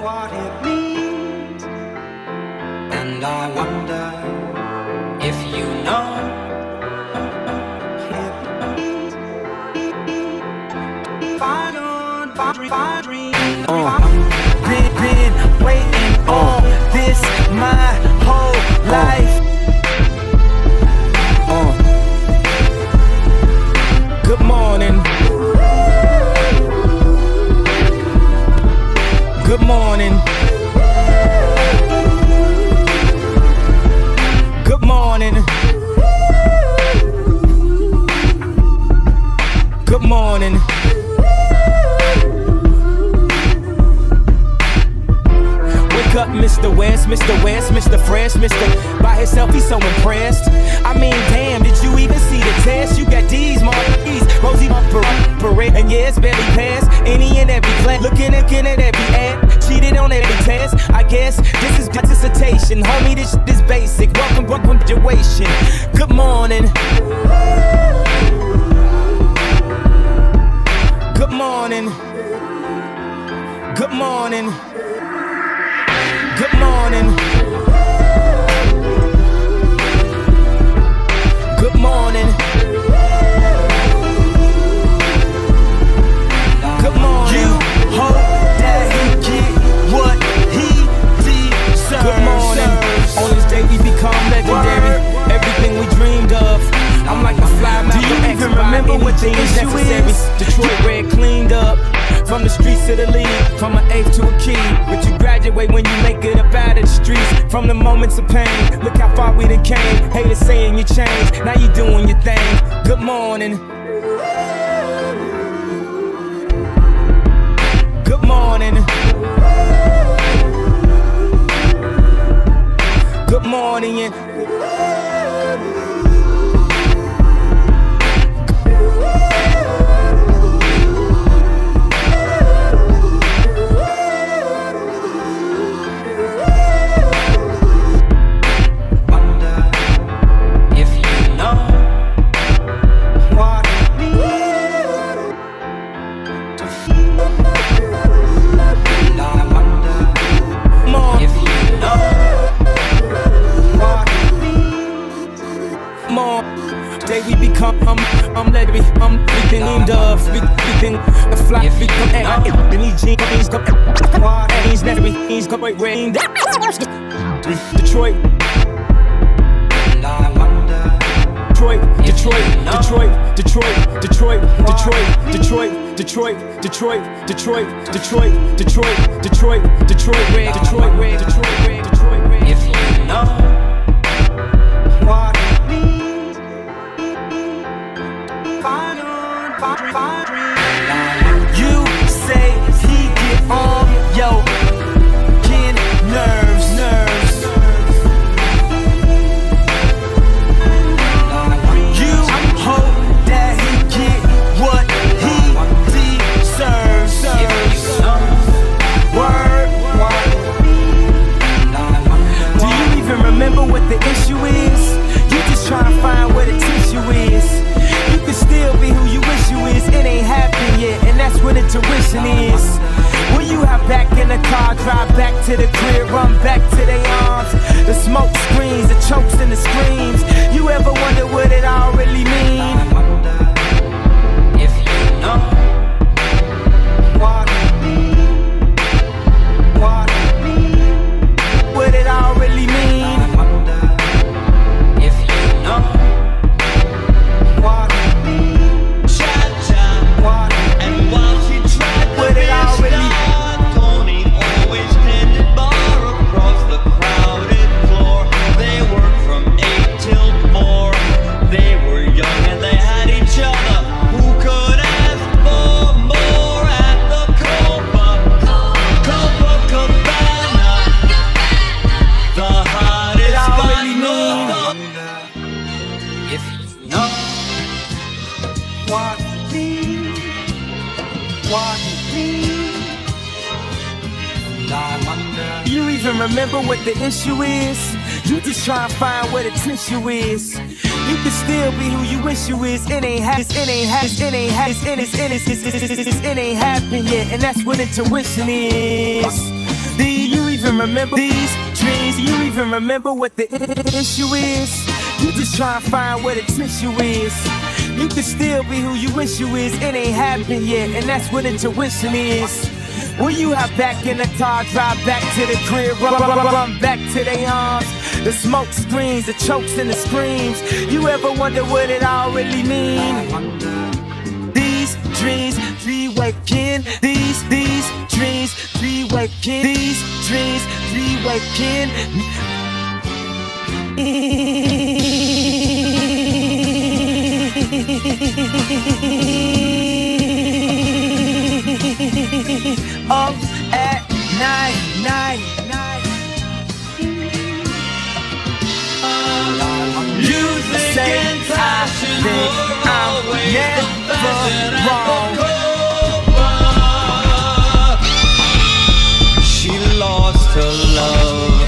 what it means, and I wonder if you know it means. Been waiting on this my whole life. Good morning. Good morning. Good morning. Good morning. Wake up, Mr. West, Mr. West, Mr. Fresh, Mr. By himself, he's so impressed. I mean, damn, did you even see the test? You got D's, Marquis, Rosie, Parade, and yeah, it's barely passed. Any and every class, looking at every ad, cheated on every test. I guess this is dissertation, homie. This shit is basic. Welcome, graduation. Good morning. Good morning. Good morning. Good morning. Good morning. Good morning. You hope that he get what he deserves. Good morning. On this day we become legendary. Everything we dreamed of. I'm like a fly man. Do you even remember what the issue is? Detroit red cleaned up. From the streets to the league, from an eighth to a key. But you graduate when you make it up out of the streets. From the moments of pain, look how far we done came. Haters saying you changed, now you doing your thing. Good morning. Good morning. Good morning. I'm everything named of, everything a fly, become any jeans come he's never he's come right rain. Detroit. Detroit, Detroit, Detroit, Detroit, Detroit, Detroit, Detroit, Detroit, Detroit, Detroit, Detroit, Detroit, Detroit, Detroit, red, Detroit, red, Detroit, red, Detroit, red. If you know what it means, you say he get on your kid nerves. You hope that he get what he deserves. Word. Do you even remember what the issue is? You just trying to find where the tissue is. You can still be who you wish you is. It ain't happened yet, and that's where the tuition is. Will you hop back in the car, drive back to the crib, run back to their arms? The smoke screens, the chokes and the screams. You ever wonder what it all really mean? I wonder if you know what it means, what it all really mean. I wonder if you know what it means. And while she tried to what it all really Tony always tended bar across the crowded floor. They worked from 8 till 4. They were young and they had each other. Who could ask for more at the Copacabana? The hottest spot in the world. If you know what it means, what it means, and I wonder. You even remember what the issue is? You just try to find where the tissue is. You can still be who you wish you is. It ain't happened yet, and that's what intuition is. remember these dreams? Do you even remember what the issue is? You just try and find where the tissue is. You can still be who you wish you is. It ain't happened yet, and that's what intuition is. Will you hop back in the car, drive back to the crib, run back to their arms? The smoke screens, the chokes and the screams. You ever wonder what it all really mean? These dreams re-waking. These dreams re-waking. These dreams re-waking. Up at night. Music and passion were always the fashion at the Copa. She lost her love.